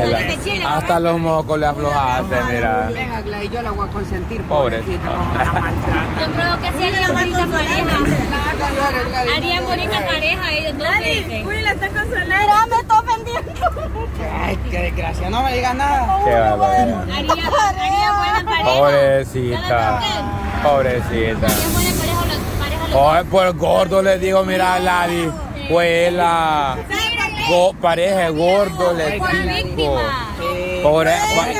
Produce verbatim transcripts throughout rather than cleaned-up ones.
la, hasta los mocos le aflojaste, mira. Venga, Gladys, yo la voy a consentir. Pobre. Yo creo que sí harían bonita pareja. Harían bonita pareja ellos dos. Uy, la está consolando. Mira, me está ofendiendo. Ay, qué desgracia, no me digas nada. Qué barbaridad. Haría, haría buena pareja. Pobrecita. Pobrecita. Haría buena pareja los pareja los Oye, por gordo le digo, mira, Ladi. Pues la go, pareja de gordo le por digo. víctima. Pobre.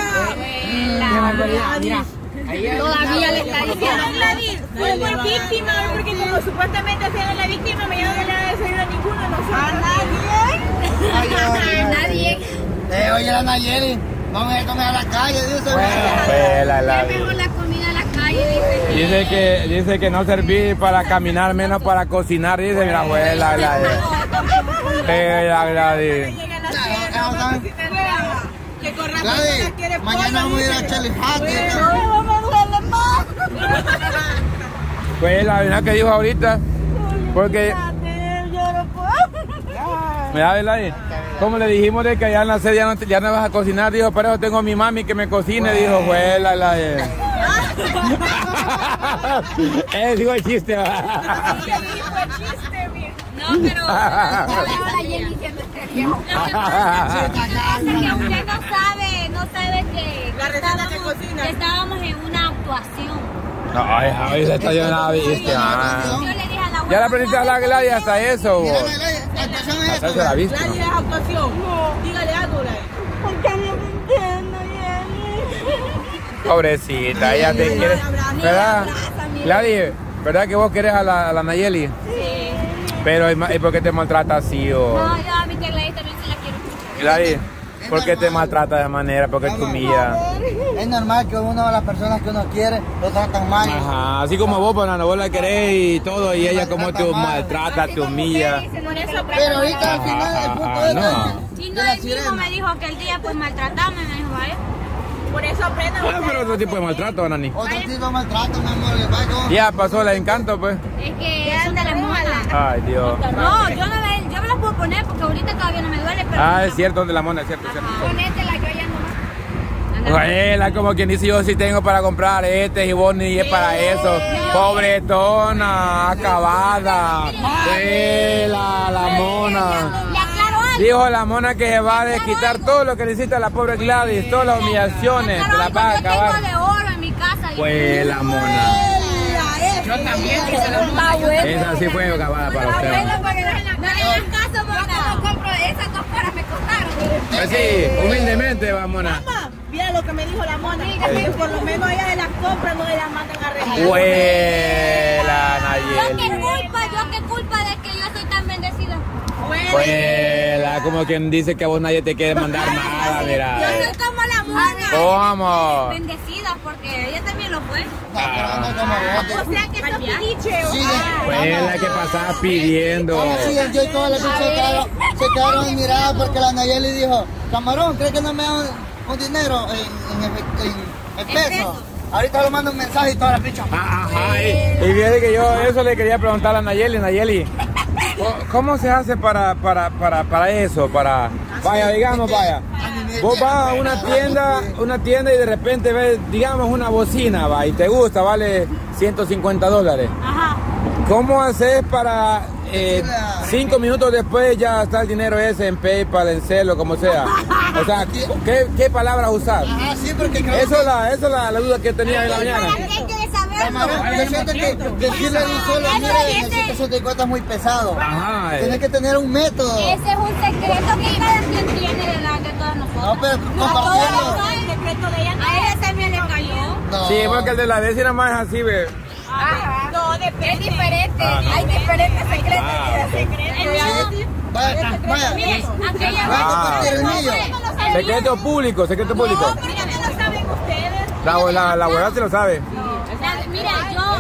Mira. Todavía le está diciendo. Fue por víctima, porque como supuestamente siendo la víctima, me no le ha decidido a ninguno de nosotros. A nadie. A nadie. Eh, oye, la Nayeli, no me comer a la calle, dice. Pues la Ladi. Mejor la comida en la calle, dice. Dice que, dice que no serví para caminar, menos para cocinar, dice mi abuela. La Gladys. Que corra Gladys, quiere mañana vamos a ir a Chelifate. No me duele más. Pues la verdad que dijo ahorita, porque... Mira, Gladys, como le dijimos de que allá en la sede ya no, ya no vas a cocinar, dijo, pero tengo a mi mami que me cocine, dijo, abuela, la Eh, digo el chiste, va. No, pero la Jenny siempre te quiero. Lo que pasa es que usted no sabe, no sabe que La receta que cocina. estábamos en una actuación. No, ay, ay, esta yo no la viste, ah. Yo le dije a la Ya la aprendiste a hablar, Gladys, hasta eso, Mira, vos. Gladys, la actuación es Hasta esto. eso la viste, Nadie ¿no? es actuación. Dígale algo, Gladys. ¿Por qué no me entiendo, Jenny? Pobrecita, ella te quiere... ¿Verdad? Gladys, ¿verdad que vos querés a la, a la Nayeli? Sí. Pero, ¿y por qué te maltrata así, o...? No, yo a mi tía Gladys también se la quiero. Gladys, ¿por qué te maltrata de manera? ¿Por qué te humilla? Es normal que uno de las personas que uno quiere lo tratan mal. Ajá, así como vos, banana, vos la querés y todo, y ella como te maltrata, te humilla. Por eso, Pero ahorita al final el punto Ah, es no. si de no, la él mismo sirena. me dijo que el día pues maltratame, me dijo, ¿vale? Por eso aprendan. Ah, pero otro tipo de maltrato, Nani. Otro tipo de maltrato, mi amor, le va con... Ya pasó el encanto, pues. Es que son de las monas. Ay, Dios. No, yo no me, yo me las puedo poner porque ahorita todavía no me duele, pero... Ah, es cierto, de la mona, es cierto, es cierto. Ponétela, yo ya no más. Abuela, como quien dice, yo sí tengo para comprar este y vos ni es para eso. Pobretona, acabada. Abuela, la mona. Le aclaro algo. Dijo la mona que se va a desquitar todo lo que necesita la pobre Gladys, todas las humillaciones, se las va a Yo acabar. tengo de oro en mi casa. Pues la mona. Yo también, dice la mona. Esa sí fue acabada para usted. No le hagas caso, mona. No compro esas dos caras, me costaron. Pues sí, humildemente va, mona. Mamá, mira lo que me dijo la mona. Que por lo menos ella de las compras no las mandan a regalar. Huela, Yo qué Nayeli. culpa, yo qué culpa de que yo soy tan bendecida. Huela, como quien dice que a vos nadie te quiere mandar nada, Yo mira. soy como la mona. ¿Cómo? Bendecida porque ella también lo fue. No, pero no como vos. O sea que esto es piliche. Sí, Huela que pasaba pidiendo. sí, yo y todas las veces se quedaron, se quedaron en mirada porque la Nayeli dijo, camarón, ¿crees que no me da un, un dinero en, en, efe- en, en peso? Ahorita lo mando un mensaje y todas las bichas. Ajá, y, y fíjate que yo eso le quería preguntar a Nayeli, Nayeli, ¿cómo se hace para, para, para, para eso? Para, vaya, digamos, vaya, vos vas a una tienda, una tienda y de repente ves, digamos, una bocina, va, y te gusta, vale ciento cincuenta dólares. Ajá. ¿Cómo haces para eh, cinco minutos después ya está el dinero ese en PayPal, en Celo, como sea? O sea, ¿qué, qué palabras usar? Ah, sí, porque creo Eso es la, eso es la, la duda que tenía en la mañana. Hay que saberlo. Camarón, yo siento que decirle a un solo, mire, necesito sesenta y cuatro es muy pesado. Ajá. Tienes que tener un método. Ese es un secreto que cada quien tiene de, la, de todos nosotros. No, pero compartiendo. El secreto de ella. A ella también le cayó. No. Sí, porque el de la vecina más es así, ve. Ajá. No, depende. Es diferente. Ajá. Hay diferentes secretos. Ah, ok. Entonces, Vaya, vaya. miren, aquella Voy a compartir el no, mío. no lo sabía. Secreto público, secreto público. No, porque no lo saben ustedes. La, la, la abuela se lo sabe. La- Mira, yo,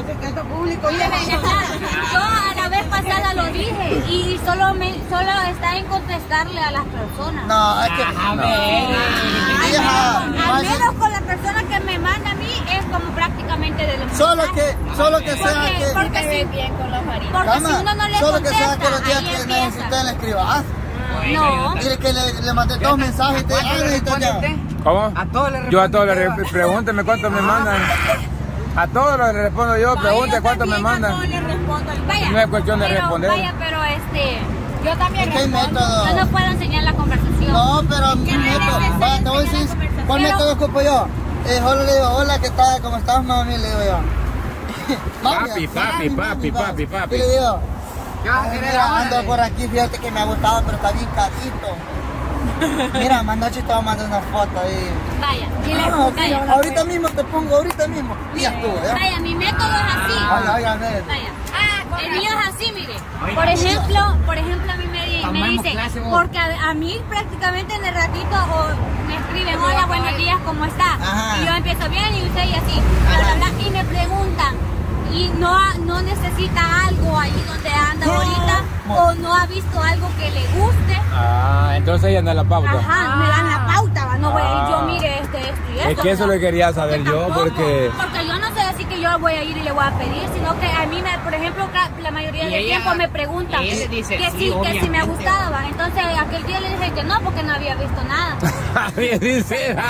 yo a la vez pasada lo dije y solo me, solo está en contestarle a las personas. No, es que... Al Hija, menos, al menos con la persona que me manda a mí es como prácticamente de los Solo que, solo que sea porque, que... porque, si, bien con los maridos. porque si Cama, uno no le solo que contesta, sea que los días ahí que empieza. necesiten le escribas. No. Dile que le, le mandé dos mensajes. Te, ah, necesito ya. ¿Cómo? A todos les Yo a todos les re- pregúnteme cuánto me mandan. A todos les respondo yo, pregunte cuánto me mandan. Vaya, No es cuestión de pero, responder. Vaya, pero este, yo también Es que hay respondo. método. Yo no puedo enseñar la conversación. No, pero mi método. Vaya, te voy a decir. ¿Cuál Pero- método ocupo yo? Eh, solo le digo, hola, ¿qué tal? ¿Cómo estás, mami? Le digo yo. Mami, Papi, papi, mami, papi, mami, papi, papi. Y le digo, ¿Qué vas a ay, querer mira, ahora? ando por aquí, fíjate que me ha gustado, pero está bien carito. Mira, más noche te voy a mandar una foto ahí. Vaya, y le- Ah, sí, vaya, ahorita mismo te pongo, ahorita mismo. Y ya estuvo, ¿ya? vaya, mi método es así. Ay, ay, a ver. Vaya. El mío es así, mire. Por ejemplo, por ejemplo a mí me, di- me Tomemos dice, clase, vos. porque a, a mí prácticamente en el ratito o me escriben, hola, buenos días, ¿cómo está? Ajá. Y yo empiezo bien y usted y así, bla, bla, bla, y me preguntan, y no, ha- no necesita algo ahí donde anda ahorita, o no ha visto algo que le guste. Ah, entonces ella anda en la pauta. Ajá, me dan la pauta, va, no voy a ir yo, Ah. mire, este, esto y esto. Es que eso ¿no? lo quería saber yo, Tampoco, porque... Porque yo no sé así que yo voy a ir y le voy a pedir, sino que a mí, me, por ejemplo, ca- la mayoría Y del ella- tiempo me preguntan y ella dice, que sí, sí, que sí me ha obviamente. gustado, ¿va? Entonces aquel día le dije que no, porque no había visto nada. Bien sincera.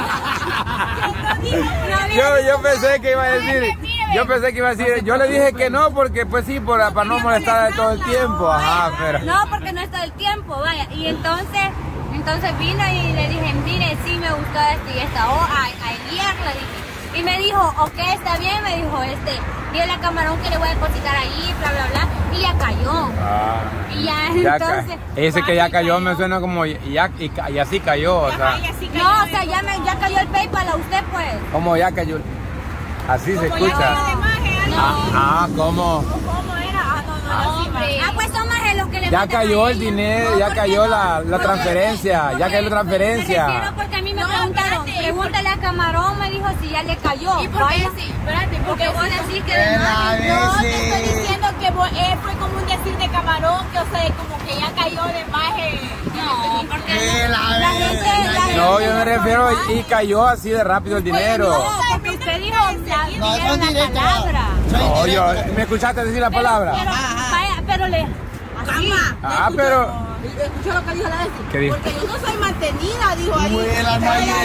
No había Yo, yo visto pensé que iba a decir, yo pensé que iba a decir, yo le dije que no porque pues sí, por, para no molestar de todo el tiempo, ajá, pero... No, porque no está el tiempo, vaya. Y entonces, entonces vino y le dije, mire, sí me gustó esto y esta, o a, ayer le dije. Y me dijo, ok, está bien, me dijo, este, dile a Camarón que le voy a depositar ahí, bla, bla, bla, y ya cayó. Ah, Y ya, ya ca- entonces... ese que ya cayó me suena como ya, y, ca- y así cayó, o sea, No, o sea, ya, me, ya cayó el PayPal a usted, pues. como ya cayó, así se escucha. No, Ah, ¿cómo? hombre. Ah, pues son más de los que le Ya mandan cayó a el ellos. dinero, ya cayó la, la transferencia, ya cayó la Me transferencia. refiero porque a mí me preguntaron, pregúntale a Camarón, me dijo si ya le cayó. ¿Y por qué Vaya. sí? Espérate, Porque vos decís que de Ven a más. ver No, si- te estoy diciendo que vos- eh, fue como un decir de Camarón, que o sea, como que ya cayó de más. eh, No, porque Ven a la ver, gente, la gente No, yo me refiero y cayó así de rápido el dinero. No, porque usted dijo la, No, dijeron son la directos. palabra. Son No, yo, directos. ¿me escuchaste decir la palabra? Pero, vaya, pero le... Así. Ah, pero... Escuchó lo que dijo la vez. ¿Qué dijo? Porque yo no soy mantenida, dijo ahí. Buena,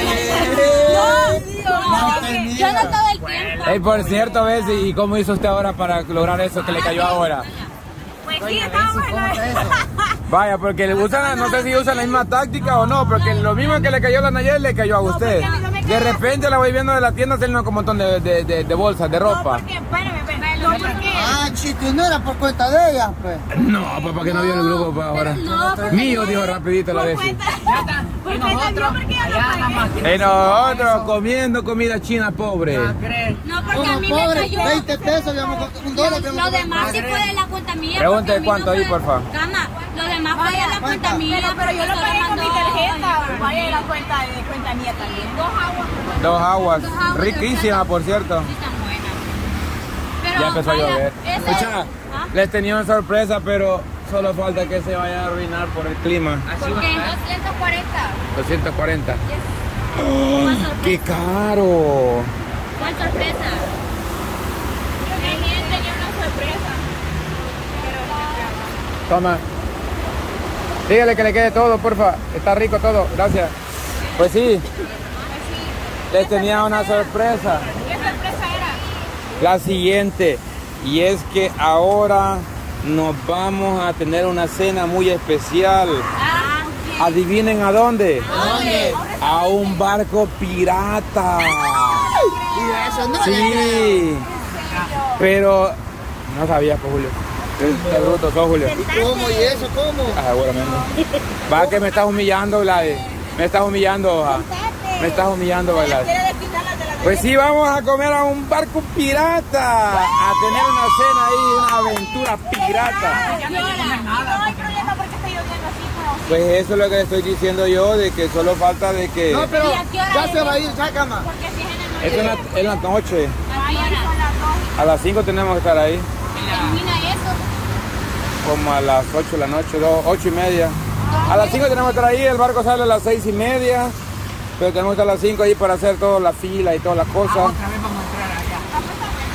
No, No, Mantenida. yo no todo el tiempo. Ey, por cierto, ¿ves? ¿Y cómo hizo usted ahora para lograr eso que le cayó ahora? Pues sí, estábamos en la... Vaya, porque le usan, no sé si usan la misma táctica o no, porque lo mismo que le cayó a la Nayel le cayó a usted. De repente la voy viendo de la tienda saliendo con un montón de, de, de, de bolsas, de ropa. Porque, espérame, espérame. No, porque... Ah, chito, no era por cuenta de ella, pues. No, pues para que no vio el grupo pues, ahora. No, porque- Mío, dijo rapidito la Por vez. cuenta... Por cuenta yo, porque yo no pagué. Y nosotros comiendo comida china pobre. No, porque a Como mí me pobre, cayó. veinte pesos, habíamos un dólar. Lo, lo demás sí fue de la cuenta mía. Pregunte porque a mí cuánto no ahí, fue- por favor. Cama, lo demás fue de la cuenta mía. Pero, pero yo lo porque pagué solo con mi mandó- tarjeta. Vaya de la cuenta de cuenta mía también. Dos aguas. Dos aguas, Dos aguas, riquísimas por cierto. Sí, están buenas. Pero, Ya empezó a vaya, llover. ese- Escucha, ¿Ah? les tenía una sorpresa, pero solo falta que se vaya a arruinar por el clima. ¿Por qué? doscientos cuarenta. doscientos cuarenta. ¿Cuál ¡Qué sorpresa? caro! ¿Cuál sorpresa? Tenía, tenía una sorpresa. Toma. Dígale que le quede todo, porfa. Está rico todo, gracias. Pues sí, les tenía una sorpresa. ¿Qué sorpresa era? La siguiente, y es que ahora nos vamos a tener una cena muy especial. Ah, Adivinen a dónde. ¿Dónde? A un barco pirata. Y eso no le Sí, pero no sabía, pues, Julio. Qué bruto sos, Julio. creo. ¿Cómo? ¿Y eso cómo? Ah, seguramente. Va que me estás humillando, Gladys. Me estás humillando, ah. Me estás humillando, Gladys. Quiere desquitarla de la... Pues sí, vamos a comer a un barco pirata. A tener una cena ahí, una aventura pirata. No hay problema porque está lloviendo así, pero... Pues eso es lo que le estoy diciendo yo, de que solo falta de que... No, pero ¿Y a qué hora ya es? se va a ir, ya, cama. Porque si es en el... Es en la, en la noche. ¿a qué hora? Son las dos. A las cinco tenemos que estar ahí. Termina eso. Como a las ocho de la noche, dos, ocho y media. A las cinco tenemos que estar ahí, el barco sale a las seis y media. Pero tenemos que estar a las cinco ahí para hacer toda la fila y todas las cosas. No,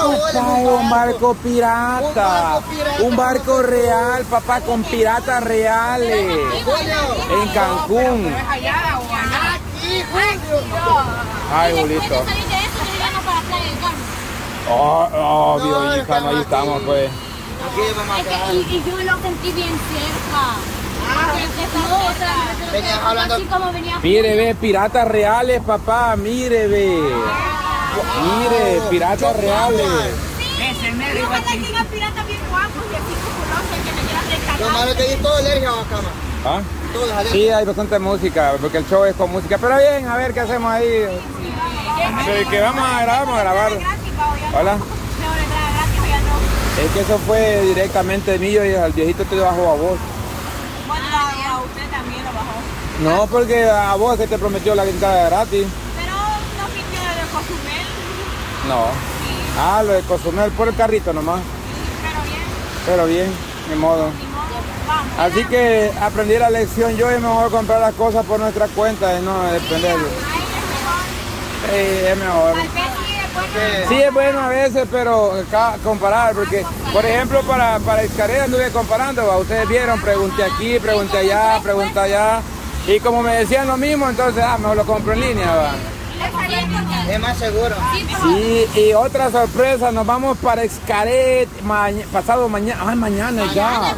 bola, Papá, es un barco pirata. Un barco pirata. Un barco real, papá, con piratas reales. Julio. En Cancún. Aquí, Julio. Ay, Y bolito. después de salir de eso, nos íbamos para Playa del Carmen. Oh, obvio, No, hija, no, ahí estamos, aquí. pues. Aquí vamos a Es que, quedar. y, y yo lo sentí bien cerca. Porque esta otra, Venías hablando- así como venía. Mire, ve, piratas reales, papá, mire, ve. Mire, piratas reales. Ese Yo negro ojalá aquí. que tengan piratas bien guapos y así populosos que me quieran Lo malo rescatar. es que hay todo alergia a la cama. ¿Ah? Todas las Sí, hay bastante música, porque el show es con música. Pero bien, a ver qué hacemos ahí. Sí, que vamos a grabar, vamos a grabar. Hola. Es que eso fue directamente mío y el viejito te bajó a vos. Bueno, a usted también lo bajó. No, porque a vos que te prometió la entrada gratis. Pero no fingió de Cozumel. No. Ah, lo de Cozumel, por el carrito nomás. Pero bien, Pero bien, ni modo. ni modo. Vamos. Así que aprendí la lección yo y me voy a comprar las cosas por nuestra cuenta y no depender. Sí, es mejor. Tal vez sí, después Que- Sí es bueno a veces, pero ca- comparar, porque por ejemplo para, para Xcaret anduve comparando, ¿va? Ustedes vieron, pregunté aquí, pregunté allá, pregunté allá, y como me decían lo mismo, entonces ah, mejor lo compro en línea, ¿va? Es más seguro. Sí, y otra sorpresa, nos vamos para Xcaret maña- pasado mañana, ay mañana ya,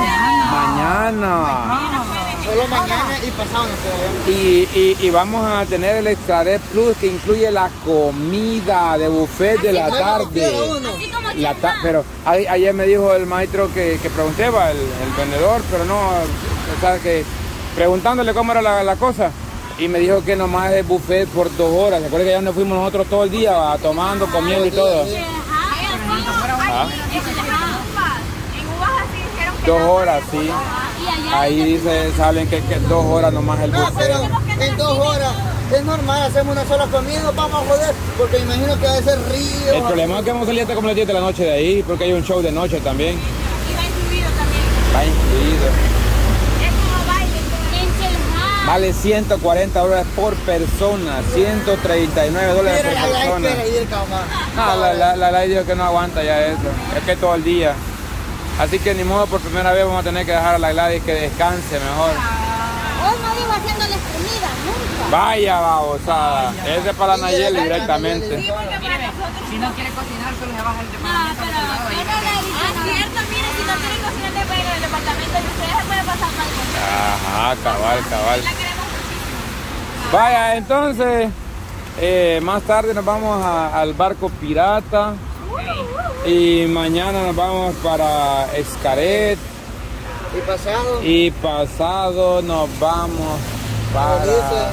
mañana. Solo mañana y pasado no se vayan. Y, y, y vamos a tener el Xcaret Plus que incluye la comida de buffet de la tarde. La ta- pero a- ayer me dijo el maestro que, que pregunté, va, el, el vendedor, pero no, o sea, que preguntándole cómo era la, la cosa. Y me dijo que nomás es buffet por dos horas. ¿Se acuerda que ya nos fuimos nosotros todo el día, va, tomando, comiendo y todo? Ah. en uvas así dijeron que Dos no. horas, sí. Ahí dice, salen que, que dos horas nomás el No, buffet. pero en dos horas es normal, hacemos una sola comida, nos vamos a joder, porque me imagino que va a ser río. El problema es que vamos a salir hasta como las diez de la noche de ahí, porque hay un show de noche también. Y va incluido también. Va incluido. Es como baile. Vale ciento cuarenta dólares por persona, ciento treinta y nueve dólares Mira, por la like persona. quiere ir, cabrón. No, la, la, la, la dijo que no aguanta ya eso. Es que todo el día. Así que ni modo, por primera vez vamos a tener que dejar a la Gladys que descanse mejor. Hoy no digo haciéndoles comida, nunca. Vaya babosada. Ese es para la Nayeli directamente. Sí, porque para nosotros. Si no quiere cocinar, solo se baja el No, departamento. pero ah, es cierto, mire, si no quieren cocinar de en el departamento de ustedes se puede pasar mal con eso. Ajá, cabal, cabal. La queremos muchísimo. Vaya, entonces, eh, más tarde nos vamos a- al barco pirata. Y mañana nos vamos para Xcaret. Y pasado, Y pasado nos vamos para...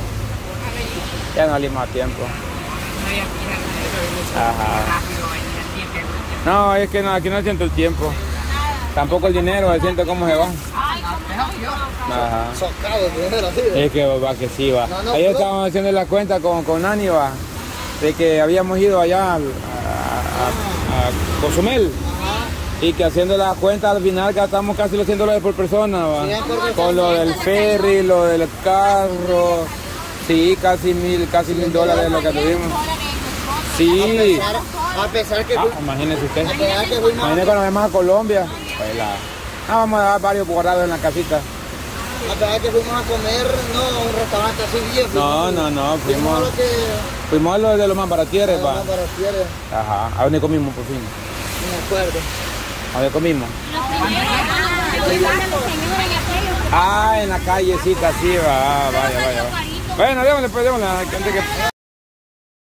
Ya no le más tiempo. Ajá. No, es que no, aquí no siento el tiempo. Tampoco el dinero, se siente cómo se va. Ajá. socado, dinero así. Es que va que sí va. No, no, Ayer no. estábamos haciendo la cuenta con, con Nani, va, de que habíamos ido allá al- a, a- a Cozumel. Y que haciendo la cuenta al final gastamos casi los cien dólares por persona, va. cien por persona. Con lo del ferry, lo del carro. Sí, casi mil, casi mil dólares lo que tuvimos. A Sí. pesar, a pesar que, Ah, fu- imagínese usted. a pesar que fuimos, Imagínese cuando vamos a Colombia. Pues la- Ah, vamos a dar varios guardados en la casita. a pesar que fuimos a comer, no a un restaurante así bien. No, fuimos- no, no, Fuimos fuimos, a lo que fuimos a lo de los más baratieres, va. más baratiere, Ajá, ¿a dónde comimos por fin? no me acuerdo. ¿A dónde comimos? Ah, Ah, en la callecita, sí, va, ah, vaya, vaya. va. Bueno, démosle, pues, démosle. antes que-